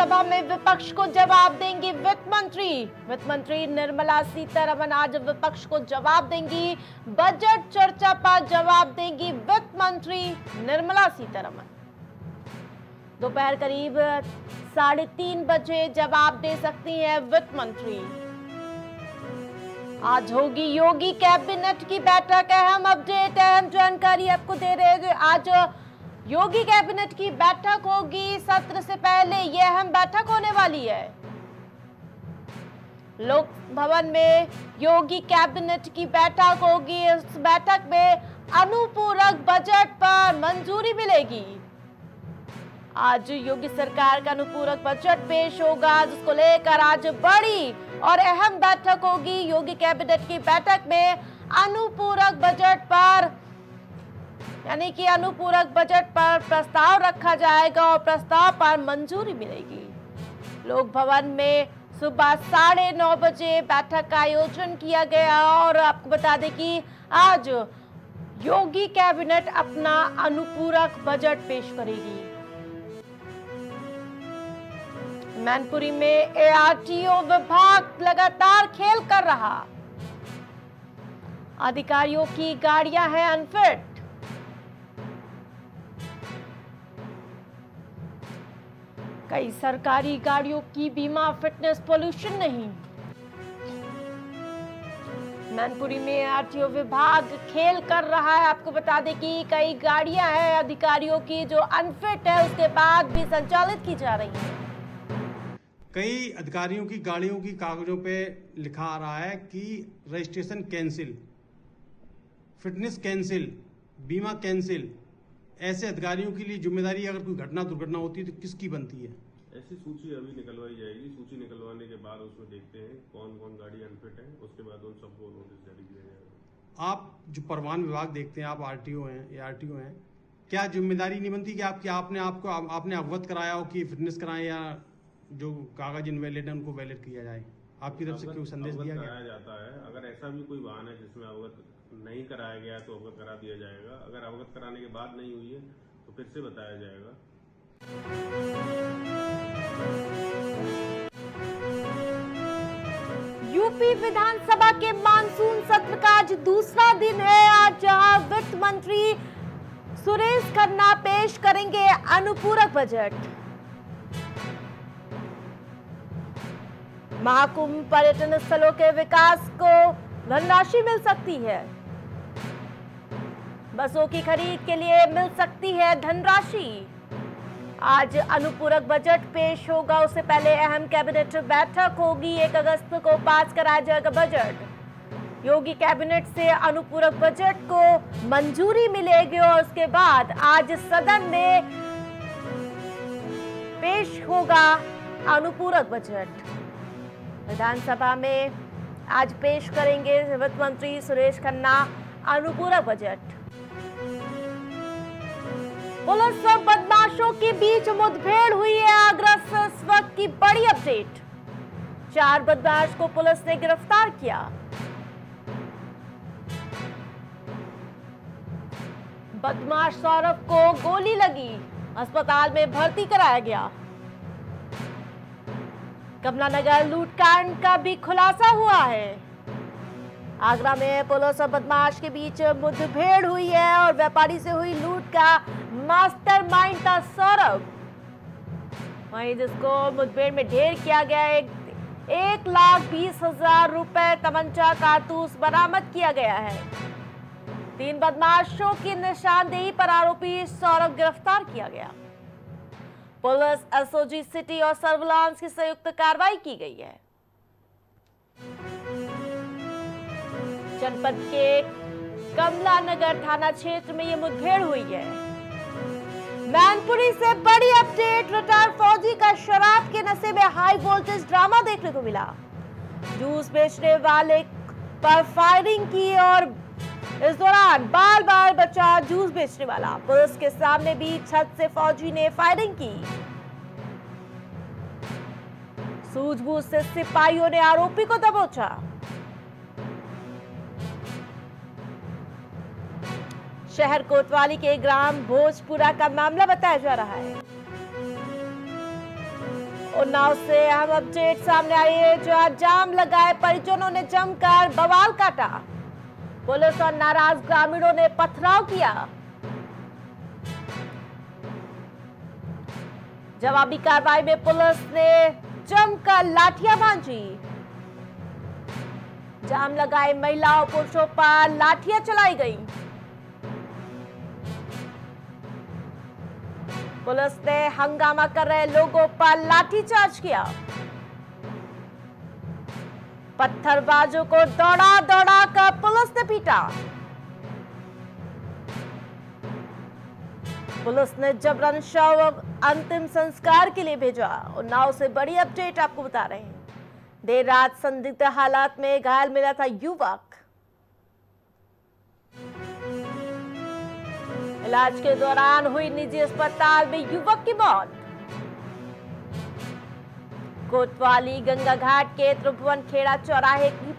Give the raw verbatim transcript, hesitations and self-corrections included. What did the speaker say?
विधानसभा में विपक्ष को जवाब देंगी वित्त मंत्री। वित्त मंत्री निर्मला सीतारमण आज विपक्ष को जवाब देंगी। बजट चर्चा पर जवाब देंगी वित्त मंत्री निर्मला सीतारमण। दोपहर करीब साढ़े तीन बजे जवाब दे सकती हैं वित्त मंत्री। आज होगी योगी कैबिनेट की बैठक। अहम अपडेट, अहम जानकारी आपको दे रहे हैं। आज योगी कैबिनेट की बैठक होगी। सत्र से पहले यह अहम बैठक होने वाली है। लोक भवन में योगी कैबिनेट की बैठक होगी। इस बैठक में अनुपूरक बजट पर मंजूरी मिलेगी। आज योगी सरकार का अनुपूरक बजट पेश होगा, जिसको लेकर आज बड़ी और अहम बैठक होगी। योगी कैबिनेट की बैठक में अनुपूरक बजट पर यानी कि अनुपूरक बजट पर प्रस्ताव रखा जाएगा और प्रस्ताव पर मंजूरी मिलेगी। लोक भवन में सुबह साढ़े नौ बजे बैठक का आयोजन किया गया और आपको बता दें कि आज योगी कैबिनेट अपना अनुपूरक बजट पेश करेगी। मैनपुरी में एआरटीओ विभाग लगातार खेल कर रहा। अधिकारियों की गाड़ियां हैं अनफिट। कई सरकारी गाड़ियों की बीमा फिटनेस पोल्यूशन नहीं। मैनपुरी में आरटीओ विभाग खेल कर रहा है। आपको बता दें कि कई गाड़ियां हैं अधिकारियों की जो अनफिट है, उसके बाद भी संचालित की जा रही है। कई अधिकारियों की गाड़ियों की कागजों पे लिखा आ रहा है कि रजिस्ट्रेशन कैंसिल, फिटनेस कैंसिल, बीमा कैंसिल। ऐसे अधिकारियों के लिए जिम्मेदारी अगर कोई घटना दुर्घटना होती है तो किसकी बनती है? ऐसी सूची अभी निकलवाई जाएगी। सूची निकलवाने के बाद उसमें देखते हैं कौन कौन गाड़ी अनफिट है, उसके बाद उन सबको नोटिस जारी किया जाएगा। आप जो परिवहन विभाग देखते हैं, आप आरटीओ हैं या आरटीओ हैं, क्या जिम्मेदारी नहीं बनती कि आपकी आपने आपको आपने अवगत कराया हो कि फिटनेस कराएं या जो कागज इनवैलिड है उनको वैलिड किया जाए? आपकी तरफ से क्यों संदेश दिया गया? कराया जाता है। अगर ऐसा भी कोई वाहन है जिसमें अवगत नहीं कराया गया तो अवगत करा दिया जाएगा। अगर अवगत कराने के बाद नहीं हुई है तो फिर से बताया जाएगा। यूपी विधानसभा के मानसून सत्र का आज दूसरा दिन है। आज जहां वित्त मंत्री सुरेश खन्ना पेश करेंगे अनुपूरक बजट। महाकुंभ पर्यटन स्थलों के विकास को धनराशि मिल सकती है। बसों की खरीद के लिए मिल सकती है धनराशि। आज अनुपूरक बजट पेश होगा। उससे पहले अहम कैबिनेट बैठक होगी। एक अगस्त को पास कराया जाएगा बजट। योगी कैबिनेट से अनुपूरक बजट को मंजूरी मिलेगी और उसके बाद आज सदन में पेश होगा अनुपूरक बजट। विधानसभा में आज पेश करेंगे वित्त मंत्री सुरेश खन्ना अनुपूरक बजट। पुलिस और बदमाशों के बीच मुठभेड़ हुई है। आगरा से इस वक्त की बड़ी अपडेट। चार बदमाश को पुलिस ने गिरफ्तार किया। बदमाश सौरभ को गोली लगी, अस्पताल में भर्ती कराया गया। कमलानगर लूटकांड का भी खुलासा हुआ है। आगरा में पुलिस और बदमाश के बीच मुठभेड़ हुई है और व्यापारी से हुई लूट का मास्टरमाइंड था सौरभ। वहीं जिसको मुठभेड़ में ढेर किया गया एक, एक लाख बीस हजार रुपए तमंचा कारतूस बरामद किया गया है। तीन बदमाशों की निशानदेही पर आरोपी सौरभ गिरफ्तार किया गया। पुलिस, एसओजी सिटी और सर्विलांस की संयुक्त कार्रवाई की गई है। जनपद के कमलानगर थाना क्षेत्र में यह मुठभेड़ हुई है। मैनपुरी से बड़ी अपडेट। रिटायर्ड फौजी का शराब के नशे में हाई वोल्टेज ड्रामा देखने को मिला। जूस बेचने वाले पर फायरिंग की और इस दौरान बार बार बचा जूस बेचने वाला। पुलिस के सामने भी छत से फौजी ने फायरिंग की। सूझबूझ से सिपाहियों ने आरोपी को दबोचा। शहर कोतवाली के ग्राम भोजपुरा का मामला बताया जा रहा है। उन्नाव से अहम अपडेट सामने आई है, जहां जाम लगाए परिजनों ने जमकर बवाल काटा। पुलिस और नाराज ग्रामीणों ने पथराव किया। जवाबी कार्रवाई में पुलिस ने जमकर लाठियां भांजी। जाम लगाए महिलाओं पुरुषों पर लाठियां चलाई गई। पुलिस ने हंगामा कर रहे लोगों पर लाठीचार्ज किया। पत्थरबाजों को दौड़ा दौड़ा कर पुलिस ने पीटा। पुलिस ने जबरन शव अंतिम संस्कार के लिए भेजा। उन्नाव से बड़ी अपडेट आपको बता रहे हैं। देर रात संदिग्ध हालात में घायल मिला था युवक। इलाज के दौरान हुई निजी अस्पताल में युवक की मौत। कोतवाली गंगा घाट के त्रिभुवन खेड़ा चौराहे की